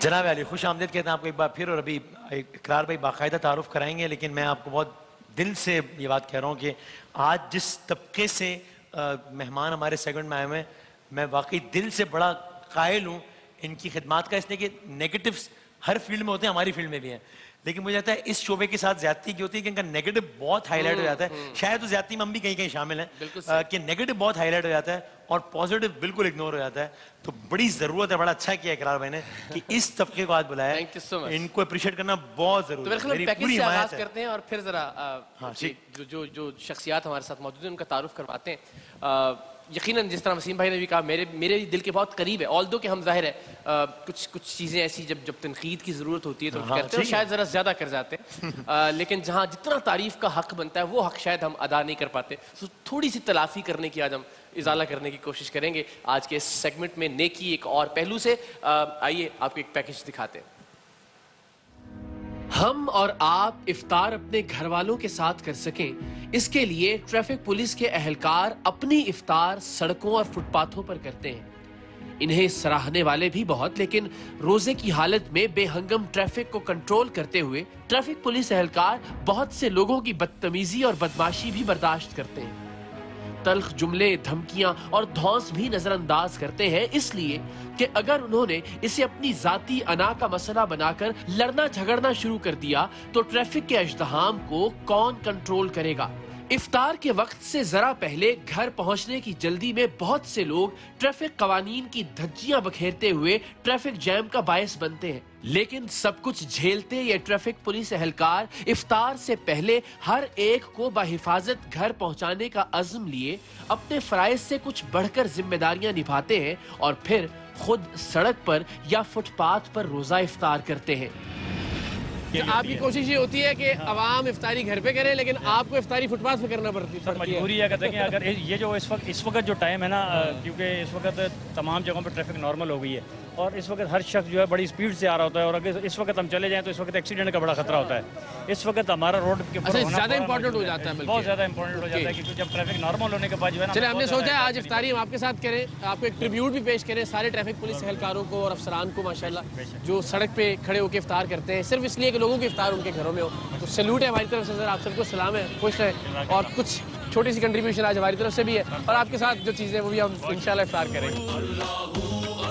जनाब अली खुश आमदीद कहते हैं आपको एक बार फिर, और अभी इकरार भाई बाकायदा तारुफ कराएंगे, लेकिन मैं आपको बहुत दिल से ये बात कह रहा हूँ कि आज जिस तबके से मेहमान हमारे सेगमेंट में आए हुए हैं, मैं वाकई दिल से बड़ा कायल हूँ इनकी खिदमत का, इसलिए कि नेगेटिव्स हर फील्ड में होते हैं, हमारी फील्ड में भी हैं, लेकिन मुझे लगता है इस शोबे के साथ ज्यादती की होती है कि इनका नेगेटिव बहुत हाईलाइट हो जाता है। शायद उस ज्यादती में हम भी कहीं कहीं शामिल हैं कि नेगेटिव बहुत हाईलाइट हो जाता है और पॉजिटिव बिल्कुल इग्नोर हो जाता है। तो बड़ी जरूरत है, बड़ा अच्छा किया इकरार भाई ने कि इस तबके को आज बुलाया। इनको अप्रिशिएट करना बहुत जरूरी है। मेरी पूरी हिमायत करते हैं और फिर जरा जो शख्सियात हमारे साथ मौजूद हैं उनका तारुफ करवाते हैं। यकीनन जिस तरह वसीम भाई ने भी कहा, मेरे दिल के बहुत करीब है, ऑल्दो कि हम जाहिर है कुछ चीज़ें ऐसी जब तनकीद की ज़रूरत होती है तो करते हैं, शायद ज़रा ज़्यादा कर जाते हैं, लेकिन जहाँ जितना तारीफ़ का हक बनता है वो हक शायद हम अदा नहीं कर पाते। तो थोड़ी सी तलाफ़ी करने की आज हम इजाला करने की कोशिश करेंगे आज के इस सेगमेंट में, नेकी एक और पहलू से। आइए आपको एक पैकेज दिखाते हैं। हम और आप इफ्तार अपने घर वालों के साथ कर सकें, इसके लिए ट्रैफिक पुलिस के अहलकार अपनी इफ्तार सड़कों और फुटपाथों पर करते हैं। इन्हें सराहने वाले भी बहुत, लेकिन रोजे की हालत में बेहंगम ट्रैफिक को कंट्रोल करते हुए ट्रैफिक पुलिस अहलकार बहुत से लोगों की बदतमीजी और बदमाशी भी बर्दाश्त करते हैं। तल्ख जुमले, धमकियां और धौंस भी नजरअंदाज करते हैं, इसलिए कि अगर उन्होंने इसे अपनी जाती अना का मसला बनाकर लड़ना झगड़ना शुरू कर दिया तो ट्रैफिक के अजदहाम को कौन कंट्रोल करेगा। इफ्तार के वक्त से जरा पहले घर पहुंचने की जल्दी में बहुत से लोग ट्रैफिक कवानीन की धज्जियां बखेरते हुए ट्रैफिक जैम का बायस बनते हैं, लेकिन सब कुछ झेलते ये ट्रैफिक पुलिस एहलकार इफ्तार से पहले हर एक को बाहिफाजत घर पहुंचाने का अज़्म लिए अपने फराइज से कुछ बढ़कर जिम्मेदारियां निभाते हैं और फिर खुद सड़क पर या फुटपाथ पर रोजा इफ्तार करते हैं। तो आपकी कोशिश ये होती है कि अवाम इफ्तारी घर पे करे, लेकिन आपको इफ्तारी फुटपाथ पे करना पड़ती है। मजबूरी है कहते हैं कि अगर ये जो इस वक्त जो टाइम है ना, क्योंकि इस वक्त तमाम जगहों पर ट्रैफिक नॉर्मल हो गई है और इस वक्त हर शख्स जो है बड़ी स्पीड से आ रहा होता है, और अगर इस वक्त हम चले जाएं तो इस वक्त एक्सीडेंट का बड़ा खतरा होता है। इस वक्त हमारा रोड के ज़्यादा इंपॉर्टेंट हो जाता है, बहुत ज़्यादा इंपॉर्टेंट हो जाता है, क्योंकि जब ट्रैफिक नॉर्मल होने के बाद जो है ना, चलिए हमने सोचा है आज इफ्तारी हम आपके साथ करें, आपको एक ट्रिब्यूट भी पेश करें सारे ट्रैफिक पुलिस एहलकारों को और अफसरान को माशाल्लाह जो सड़क पे खड़े होकर इफ्तार करते हैं सिर्फ इसलिए कि लोगों की इफ्तार उनके घरों में हो। तो सैल्यूट है हमारी तरफ से सर, आप सबको सलाम है, खुश रहें, और कुछ छोटी सी कंट्रीब्यूशन आज हमारी तरफ से भी है और आपके साथ जो चीज़ें वो भी हम इंशाल्लाह इफ्तार करेंगे।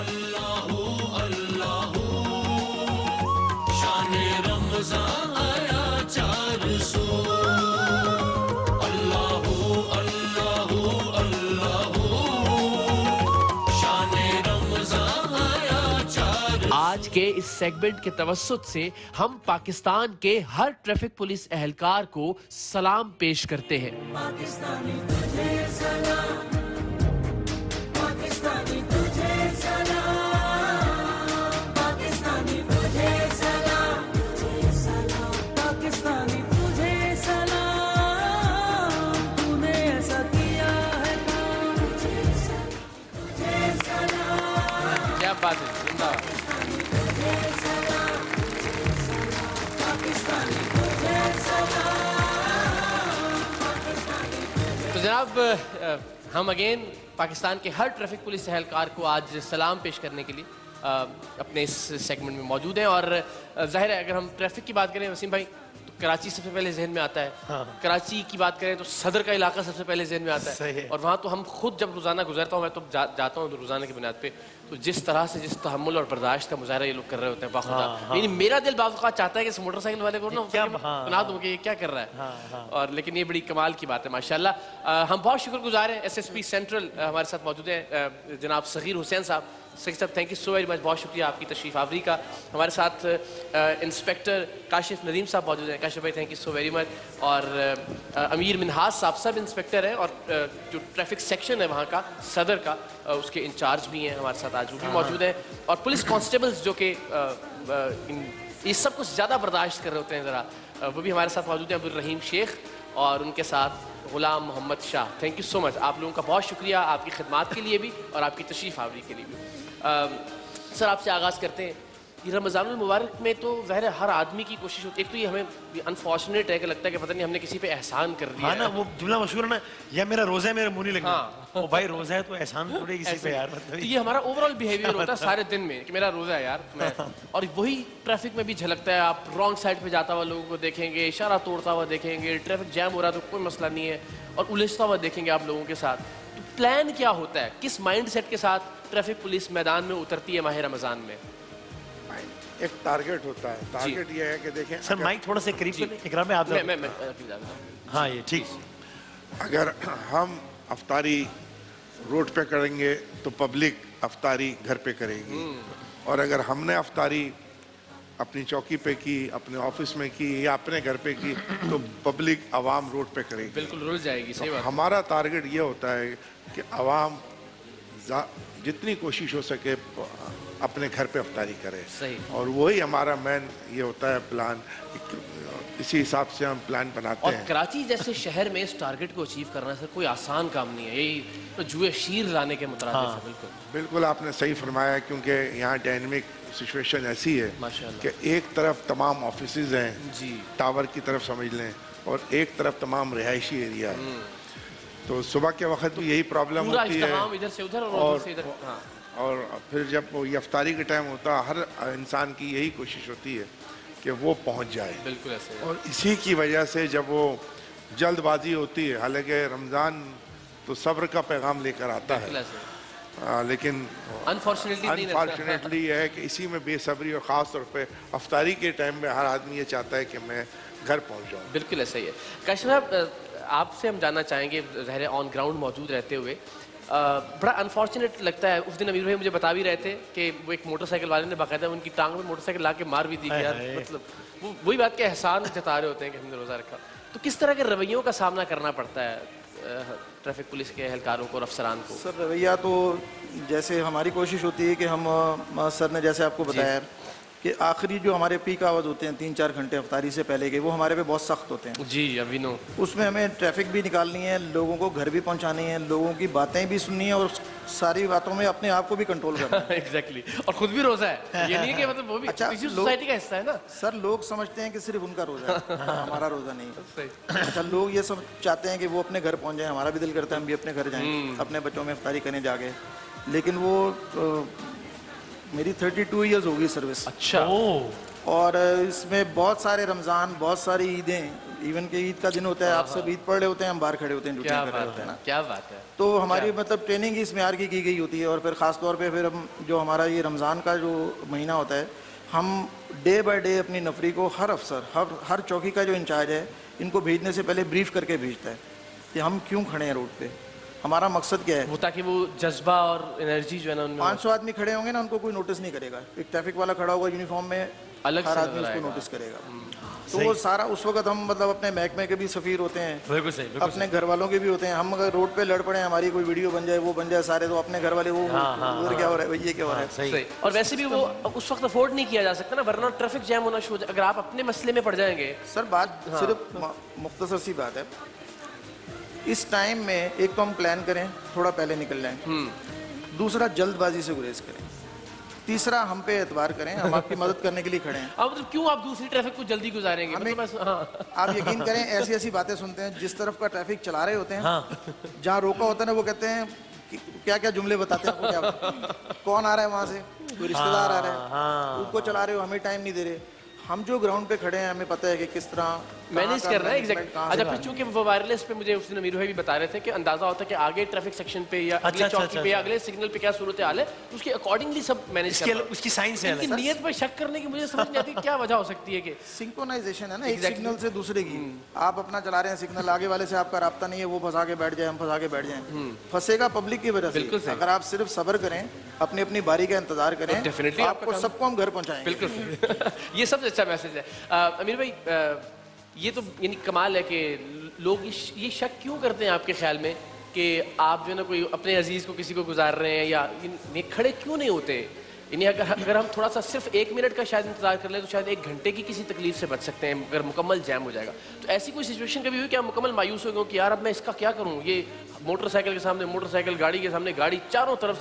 आज के इस सेगमेंट के तवस्सुत से हम पाकिस्तान के हर ट्रैफिक पुलिस एहलकार को सलाम पेश करते हैं। पाकिस्तानी तुझे सलाम, पाकिस्तानी तुझे सलाम, पाकिस्तानी तुझे सलाम, पाकिस्तानी तुझे सलाम, तूने ऐसा किया है तुझे सलाम। क्या बात है, जिंदाबाद। तो जनाब हम अगेन पाकिस्तान के हर ट्रैफिक पुलिस एहलकार को आज सलाम पेश करने के लिए अपने इस सेगमेंट में मौजूद हैं। और जाहिर है अगर हम ट्रैफिक की बात करें वसीम भाई तो कराची सबसे पहले जहन में आता है। हाँ। कराची की बात करें तो सदर का इलाका सबसे पहले जहन में आता है, और वहाँ तो हम खुद जब रोज़ाना गुजरता हूँ, मैं तो जाता हूँ रोज़ाना की बुनियाद पे, तो जिस तरह से जिस तहम्मुल और बर्दाश्त का मुजाहरा ये लोग कर रहे होते हैं बाखुदा। हाँ। मेरा दिल बावक़ात चाहता है कि इस मोटरसाइकिल वाले को ना बना दूँ कि ये क्या कर रहा है। हाँ। और लेकिन ये बड़ी कमाल की बात है माशाल्लाह। हम बहुत शुक्रगुजार हैं, SSP सेंट्रल हमारे साथ मौजूद हैं जनाब सगीर हुसैन साहब। सगीर साहब thank you so very much, बहुत शुक्रिया आपकी तशरीफ़ आवरी का। हमारे साथ इंस्पेक्टर काशिफ नदीम साहब मौजूद हैं। काशिफ भाई thank you so very much. और अमीर मिनहाज साहब सब इंस्पेक्टर हैं और जो ट्रैफिक सेक्शन है वहाँ का सदर का उसके इंचार्ज भी हैं हमारे साथ, आज वो भी मौजूद हैं। और पुलिस कांस्टेबल्स जो कि ये सब कुछ ज़्यादा बर्दाश्त कर रहे होते हैं ज़रा, वो भी हमारे साथ मौजूद हैं। अब्दुल रहीम शेख और उनके साथ Ghulam Mohammad Shah. Thank you so much, आप लोगों का बहुत शुक्रिया आपकी खिदमत के लिए भी और आपकी तशरीफ़ आवरी के लिए भी। सर आपसे आगाज़ करते हैं ये रमज़ानुल मुबारक में तो ज़ाहिर है हर आदमी की कोशिश होती है, एक तो ये हमें अनफॉर्चुनेट है कि लगता है कि पता नहीं हमने किसी पे एहसान कर दिया हाँ ना, है। वो जुमला मशहूर है ना, या मेरा रोजा है मेरे मुंह नहीं लगना। हाँ। ओ भाई रोजा है तो एहसान थोड़े किसी पे यार, तो मतलब ये हमारा ओवरऑल बिहेवियर होता है सारे दिन में कि मेरा रोज़ा है यार मैं, और वही ट्रैफिक में भी झलकता है। आप रॉन्ग साइड पे जाता हुआ लोगों को देखेंगे, इशारा तोड़ता हुआ देखेंगे, ट्रैफिक जैम हो रहा है तो कोई मसला नहीं है, और उलझता हुआ देखेंगे आप लोगों के साथ। तो प्लान क्या होता है, किस माइंड सेट के साथ ट्रैफिक पुलिस मैदान में उतरती है माह रमज़ान में? एक टारगेट होता है, टारगेट ये है कि देखें सर माइक थोड़ा सा करीब कर इकराम में आप मैं हाँ ये ठीक। अगर हम अफ्तारी रोड पे करेंगे तो पब्लिक अफ्तारी घर पे करेगी, और अगर हमने अफ्तारी अपनी चौकी पे की, अपने ऑफिस में की या अपने घर पे की, तो पब्लिक आवाम रोड पे करेगी। बिल्कुल रुल जाएगी, सही बात। हमारा टारगेट ये होता है कि आवाम जितनी कोशिश हो सके अपने घर पे अफ्तारी करे, सही। और वही हमारा मेन ये होता है प्लान, इसी हिसाब से हम प्लान बनाते और हैं। कराची जैसे शहर में इस टारगेट को अचीव करना सर कोई आसान काम नहीं है, यही तो जुए शीर लाने के मुताबिक है। बिल्कुल बिल्कुल आपने सही फरमाया, क्योंकि यहाँ डायनेमिक सिचुएशन ऐसी है माशाल्लाह कि एक तरफ तमाम ऑफिसेज हैं जी, टावर की तरफ समझ लें, और एक तरफ तमाम रिहायशी एरिया है। तो सुबह के वक्त भी यही प्रॉब्लम पूरा होती है, इज्तिमाम इधर से उधर और उधर से इधर। हाँ और फिर जब वो ये अफ्तारी के टाइम होता है, हर इंसान की यही कोशिश होती है कि वो पहुंच जाए, बिल्कुल ऐसे है। और इसी की वजह से जब वो जल्दबाजी होती है, हालांकि रमज़ान तो सब्र का पैगाम लेकर आता बिल्कुल है, ऐसे। लेकिन अनफॉर्चुनेटली यह है कि इसी में बेसब्री, और ख़ास तौर पे अफ्तारी के टाइम में हर आदमी ये चाहता है कि मैं घर पहुंच जाऊँ। बिल्कुल ऐसा ही है। काशिफ साहब, आपसे हम जानना चाहेंगे, ज़ाहिर ऑन ग्राउंड मौजूद रहते हुए, बड़ा अनफॉर्चुनेट लगता है। उस दिन अमीर भाई मुझे बता भी रहे थे कि वो एक मोटरसाइकिल वाले ने बाकायदा उनकी टांग में मोटरसाइकिल ला के मार भी दी कि यार, मतलब वो वही बात के एहसान जता रहे होते हैं कि हमने रोज़ा रखा। तो किस तरह के रवैयों का सामना करना पड़ता है ट्रैफिक पुलिस के एहलकारों को और अफसरान को? सर रवैया तो जैसे हमारी कोशिश होती है कि हम, सर ने जैसे आपको बताया कि आखिरी जो हमारे पीक आवर्स होते हैं 3-4 घंटे अफ्तारी से पहले के, वो हमारे पे बहुत सख्त होते हैं। जी अभी नो, उसमें हमें ट्रैफिक भी निकालनी है, लोगों को घर भी पहुंचानी है, लोगों की बातें भी सुननी है, और सारी बातों में अपने आप को भी कंट्रोल करना है। एग्जैक्टली। और खुद भी रोजा है, ये नहीं है कि मतलब वो भी अच्छा, इसी सोसाइटी का हिस्सा है ना। सर लोग समझते हैं कि सिर्फ उनका रोज़ा है, हमारा रोज़ा नहीं। सही। अच्छा, लोग ये सब चाहते हैं कि वो अपने घर पहुंच जाए, हमारा भी दिल करता है हम भी अपने घर जाएं, अपने बच्चों में इफ्तारी करने जाके, लेकिन वो मेरी 32 ईयर्स हो गई सर्विस। अच्छा। और इसमें बहुत सारे रमज़ान, बहुत सारी ईदें, इवन के ईद का दिन होता है, आप सब ईद पढ़ रहे होते हैं, हम बाहर खड़े होते हैं, ड्यूटी क्या कर रहे बात होते हैं है, ना। क्या बात है। तो हमारी मतलब ट्रेनिंग इस म्यार की गई होती है, और फिर ख़ास तौर पे फिर हम जो हमारा ये रमज़ान का जो महीना होता है, हम डे बाय डे अपनी नफरी को हर अफसर, हर चौकी का जो इंचार्ज है, इनको भेजने से पहले ब्रीफ करके भेजता है कि हम क्यों खड़े हैं रोड पे, हमारा मकसद क्या है। वो ताकि वो जज्बा और एनर्जी जो है ना उनमें 500 आदमी खड़े होंगे ना, उनको कोई नोटिस नहीं करेगा। एक ट्रैफिक वाला खड़ा होगा यूनिफॉर्म में, अलग हर से आदमी नजर उसको आएगा। नोटिस करेगा। तो वो सारा उस वक्त हम मतलब अपने महकमे के भी सफ़ीर होते हैं, बिल्कुल सही, बिल्कुल अपने घर वालों के भी होते हैं। हम अगर रोड पे लड़ पड़े, हमारी कोई वीडियो बन जाए, वो बन जाए सारे, तो अपने घर वाले वो उधर क्या हो रहा है, ये क्या हो रहा है। सही। और वैसे भी वो उस वक्त अफोर्ड नहीं किया जा सकता ना, वरना ट्रैफिक जैम होना शुरू हो जाए। अगर आप अपने मसले में पड़ जाएंगे। सर बात सिर्फ मुख्तसर सी बात है, इस टाइम में एक तो हम प्लान करें, थोड़ा पहले निकल जाएं, दूसरा जल्दबाजी से गुरेज करें, तीसरा हम पे एतबार करें, हम आपकी मदद करने के लिए खड़े हैं। अब मतलब क्यों आप दूसरी ट्रैफिक को जल्दी गुजारेंगे? हमें- मतलब बस, हाँ। आप यकीन करें, ऐसी ऐसी बातें सुनते हैं, जिस तरफ का ट्रैफिक चला रहे होते हैं, जहाँ रोका होता है ना, वो कहते हैं क्या क्या जुमले बताते हैं आपको, क्या कौन आ रहा है वहाँ से, कोई रिश्तेदार आ रहा है, उनको चला रहे हो, हमें टाइम नहीं दे रहे। हम जो ग्राउंड पे खड़े हैं, हमें पता है कि किस तरह मैनेज कर रहे हैं। management exact. कहाँ अच्छा, से फिर चूंकि वो वायरलेस पे मुझे उस दिन अमीर भाई भी बता रहे थे कि अंदाजा होता है कि आगे ट्रैफिक सेक्शन पे या अगले अच्छा, चौकी पे या अगले सिग्नल पे क्या सूरत हाल है, उसके अकॉर्डिंगली सब मैनेज कर रहे हैं। उसकी साइंस है इनकी अलग। नियत पर शक करने की मुझे समझ नहीं आती क्या वजह हो सकती है कि सिंक्रोनाइजेशन है ना, एक Exactly. सिग्नल से दूसरे की। आप अपना चला रहे हैं सिग्नल, आगे वाले से आपका राब्ता नहीं है, वो फंसा के बैठ जाए, हम फंसा के बैठ जाएं, फंसेगा पब्लिक की वजह बिल्कुल से। सही। अगर आप सिर्फ सब्र करें, अपनी अपनी बारी का इंतजार करें, तो definitely आपका आपको काम- सबको हम घर पहुंचाएंगे। बिल्कुल। ये सबसे अच्छा मैसेज है। अमीर भाई, ये तो यानी कमाल है कि लोग ये शक क्यों करते हैं आपके ख्याल में कि आप जो है ना कोई अपने अजीज़ को किसी को गुजार रहे हैं, या ये खड़े क्यों नहीं होते? यानी अगर हम थोड़ा सा सिर्फ 1 मिनट का शायद इंतजार कर ले तो शायद 1 घंटे की किसी तकलीफ से बच सकते हैं, अगर मुकम्मल जैम हो जाएगा। तो ऐसी कोई सिचुएशन कभी हुई कि आप मुकम्मल मायूस हो गए कि यार अब मैं इसका क्या करूँ, ये मोटरसाइकिल के सामने मोटरसाइकिल, गाड़ी के सामने गाड़ी, चारों तरफ से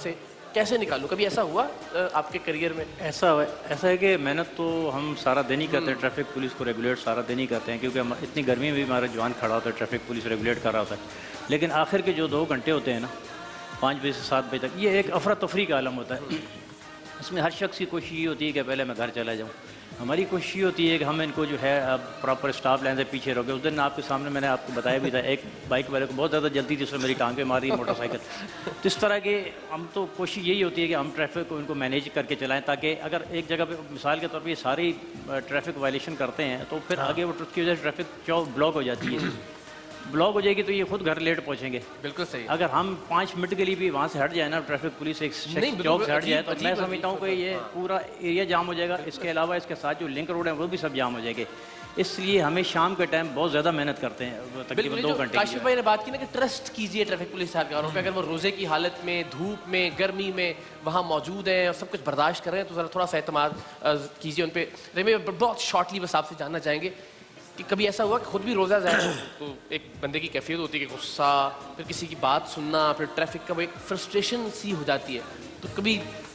कैसे निकालूं? कभी ऐसा हुआ आपके करियर में? ऐसा है कि मेहनत तो हम सारा दिन ही करते हैं, ट्रैफिक पुलिस को रेगुलेट सारा दिन ही करते हैं, क्योंकि हम इतनी गर्मी में भी हमारा जवान खड़ा होता है, ट्रैफिक पुलिस रेगुलेट कर रहा होता है। लेकिन आखिर के जो 2 घंटे होते हैं ना, 5 बजे से 7 बजे तक, ये एक अफरा तफरी का आलम होता है। इसमें हर शख्स की कोशिश ये होती है कि पहले मैं घर चला जाऊँ। हमारी कोशिश ये होती है कि हम इनको जो है अब प्रॉपर स्टॉप लाइन से पीछे रोके। उस दिन आपके सामने मैंने आपको बताया भी था, एक बाइक वाले को बहुत ज़्यादा जल्दी थी, उसने मेरी टांग पे मारी मोटरसाइकिल। तो इस तरह के हम तो कोशिश यही होती है कि हम ट्रैफिक को इनको मैनेज करके चलाएं, ताकि अगर एक जगह पे मिसाल के तौर पर ये सारी ट्रैफिक वायलेशन करते हैं तो फिर आगे वो उसकी वजह से ट्रैफिक ब्लॉक हो जाती है। ब्लॉक हो जाएगी तो ये खुद घर लेट पहुंचेंगे। बिल्कुल सही। अगर हम 5 मिनट के लिए भी वहाँ से हट जाए ना, ट्रैफिक पुलिस एक चौक से हट जाए, तो मैं समझता हूँ कि ये पूरा एरिया जाम हो जाएगा। इसके अलावा इसके साथ जो लिंक रोड है वो भी सब जाम हो जाएंगे। इसलिए हमें शाम के टाइम बहुत ज़्यादा मेहनत करते हैं, तकरीबन 2 घंटे। काशिफ भाई ने बात की ना कि ट्रस्ट कीजिए ट्रैफिक पुलिस एहलकारों पे। अगर वो रोज़े की हालत में, धूप में, गर्मी में वहाँ मौजूद हैं और सब कुछ बर्दाश्त कर रहे हैं, तो ज़रा थोड़ा सा एतमाद कीजिए उन पर। बहुत शॉर्टली बस आपसे जानना चाहेंगे कि कभी ऐसा हुआ कि खुद भी रोज़ा ज़ाहिर है तो एक बंदे की कैफियत होती है कि गुस्सा, फिर किसी की बात सुनना, फिर ट्रैफिक का वो एक फ्रस्ट्रेशन सी हो जाती है, तो कभी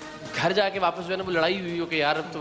घर जाके वापस जो है ना वो लड़ाई हुई हो कि यार अब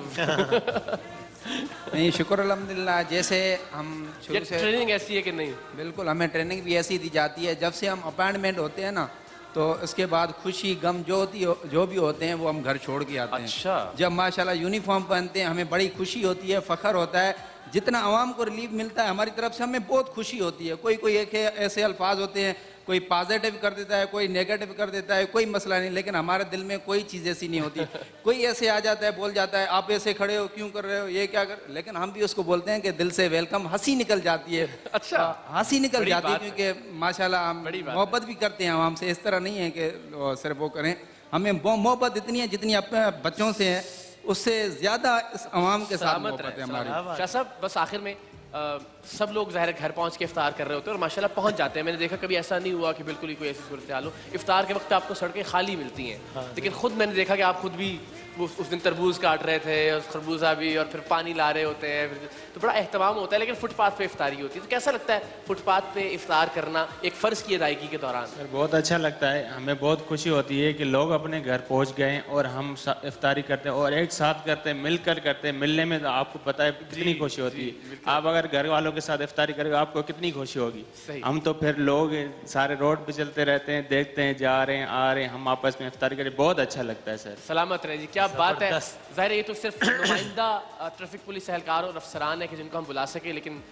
तो नहीं, शुक्र अल्हम्दुलिल्लाह। जैसे हम शुरू से ट्रेनिंग ऐसी है कि नहीं? बिल्कुल, हमें ट्रेनिंग भी ऐसी दी जाती है। जब से हम अपॉइंटमेंट होते हैं ना, तो उसके बाद खुशी गम जो भी होते हैं वो हम घर छोड़ के आते हैं। अच्छा। जब माशाल्लाह यूनिफॉर्म पहनते हैं हमें बड़ी खुशी होती है, फ़ख्र होता है। जितना आवाम को रिलीफ मिलता है हमारी तरफ से, हमें बहुत खुशी होती है। कोई एक ऐसे अल्फाज होते हैं, कोई पॉजिटिव कर देता है, कोई नेगेटिव कर देता है, कोई मसला नहीं, लेकिन हमारे दिल में कोई चीज़ ऐसी नहीं होती। कोई ऐसे आ जाता है, बोल जाता है आप ऐसे खड़े हो, क्यों कर रहे हो, ये क्या कर, लेकिन हम भी उसको बोलते हैं कि दिल से वेलकम, हंसी निकल जाती है। अच्छा। हंसी निकल जाती है, क्योंकि माशाल्लाह हम मोहब्बत भी करते हैं आवाम से। इस तरह नहीं है कि सिर्फ वो करें, हमें मोहब्बत इतनी है जितनी अपने बच्चों से है, उससे ज़्यादा इस आवाम के साथ मोहब्बत है हमारी। शाह साहब, बस आखिर में सब लोग ज़ाहिर घर पहुंच के इफ्तार कर रहे होते हैं और माशाल्लाह पहुंच जाते हैं। मैंने देखा कभी ऐसा नहीं हुआ कि बिल्कुल ही कोई ऐसी सूरत हाल हो। इफ्तार के वक्त आपको सड़कें खाली मिलती हैं, लेकिन खुद मैंने देखा कि आप खुद भी वो उस दिन तरबूज काट रहे थे और खरबूजा भी, और फिर पानी ला रहे होते हैं, तो बड़ा एहतमाम होता है। लेकिन फुटपाथ पे इफ्तारी होती है, तो कैसा लगता है फुटपाथ पे इफ्तार करना एक फ़र्ज़ की अदायगी के दौरान? सर बहुत अच्छा लगता है, हमें बहुत खुशी होती है कि लोग अपने घर पहुंच गए और हम इफ्तारी करते हैं और एक साथ करते हैं, मिलकर करते हैं। मिलने में तो आपको पता है कितनी खुशी होती है। आप अगर घर वालों के साथ इफ्तारी करेंगे आपको कितनी खुशी होगी। हम तो फिर लोग सारे रोड पे चलते रहते हैं, देखते हैं, जा रहे हैं, आ रहे हैं, हम आपस में इफ्तारी करें, बहुत अच्छा लगता है सर। सलामत रहे जी, क्या बात है। ज़ाहिर ये तो सिर्फ नुमाइंदा ट्रैफिक पुलिस एहलकार और अफसरान है कि जिनको हम बुला सके, लेकिन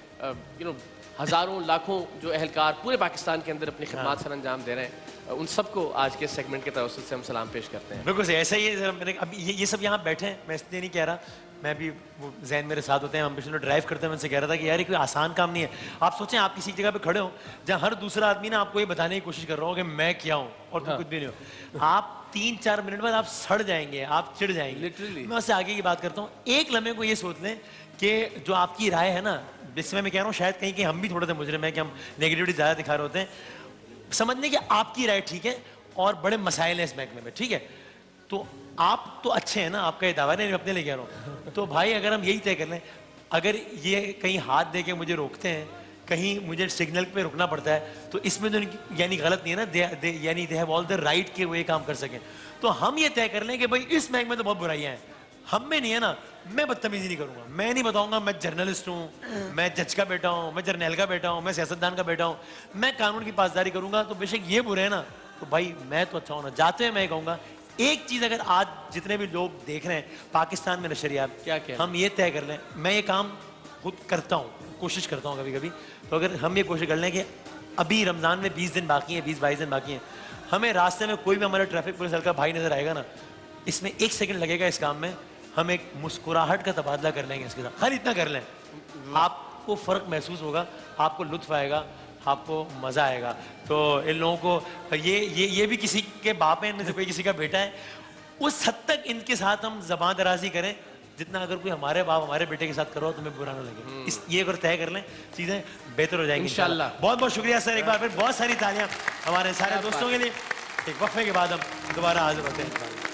हज़ारों लाखों जो एहलकार पूरे पाकिस्तान के अंदर अपनी खिदमत सर अंजाम दे रहे हैं, उन सबको आज के सेगमेंट के तवज्जुह से हम सलाम पेश करते हैं। बिल्कुल सही, ऐसा ही है। मैंने अब ये सब यहाँ बैठे हैं, मैं इसलिए नहीं कह रहा, मैं भी वो जैन मेरे साथ होते हैं, हम पिछले ड्राइव करते हैं, मैं उनसे कह रहा था कि यार ये कोई आसान काम नहीं है। आप सोचें आप किसी जगह पे खड़े हो जहाँ हर दूसरा आदमी ना आपको ये बताने की कोशिश कर रहा हो कि मैं क्या हूँ और तुम कुछ भी नहीं हो। आप 3-4 मिनट बाद आप सड़ जाएंगे, आप चिढ़ जाएंगे लिटरली। मैं उससे आगे की बात करता हूँ। एक लम्हे को ये सोच लें कि जो आपकी राय है ना, जिसमें मैं कह रहा हूँ शायद कहीं हम भी थोड़े से मुजरिम हैं कि हम नेगेटिविटी ज़्यादा दिखा रहे होते हैं, समझने कि आपकी राय ठीक है और बड़े मसाइल हैं इस महकमे में, ठीक है, तो आप तो अच्छे हैं ना, आपका ये दावा नहीं, मैं अपने लिए कह रहा हूँ। तो भाई अगर हम यही तय कर लें, अगर ये कहीं हाथ दे के मुझे रोकते हैं, कहीं मुझे सिग्नल पे रुकना पड़ता है, तो इसमें तो यानी गलत नहीं है ना, यानी they have all the right के वो ये काम कर सकें। तो हम ये तय कर लें कि भाई इस महकमे में तो बहुत बुराइयां हैं, हम में नहीं है ना, मैं बदतमीजी नहीं करूंगा, मैं नहीं बताऊंगा मैं जर्नलिस्ट हूँ, मैं जज का बेटा हूँ, मैं जर्नैल का बेटा हूँ, मैं सियासतदान का बेटा हूँ, मैं कानून की पासदारी करूंगा। तो बेशक ये बुरे हैं ना, तो भाई मैं तो अच्छा हूँ ना। जाते हुए मैं कहूँगा एक चीज, अगर आज जितने भी लोग देख रहे हैं पाकिस्तान में नशरियात, क्या हम ये तय कर लें, मैं ये काम खुद करता हूँ, कोशिश करता हूँ कभी कभी, तो अगर हम ये कोशिश कर लें कि अभी रमज़ान में 20 दिन बाकी हैं, 20-22 दिन बाकी हैं, हमें रास्ते में कोई भी हमारा ट्रैफिक पुलिस का भाई नजर आएगा ना, इसमें 1 सेकंड लगेगा इस काम में, हम एक मुस्कुराहट का तबादला कर लेंगे इसके साथ, हर इतना कर लें, आपको फ़र्क महसूस होगा, आपको लुत्फ आएगा, आपको मज़ा आएगा। तो इन लोगों को ये भी किसी के बाप है, इनमें से कोई किसी का बेटा है, उस हद तक इनके साथ हम ज़बान दराजी करें जितना अगर कोई हमारे बाप हमारे बेटे के साथ करो तो हमें बुरा ना लगे। ये अगर तय कर लें चीज़ें बेहतर हो जाएंगी इंशाल्लाह। बहुत बहुत शुक्रिया सर, एक बार फिर बहुत सारी तालियां हमारे सारे दोस्तों के लिए। एक वक्फे के बाद हम दोबारा हाजिर होते हैं।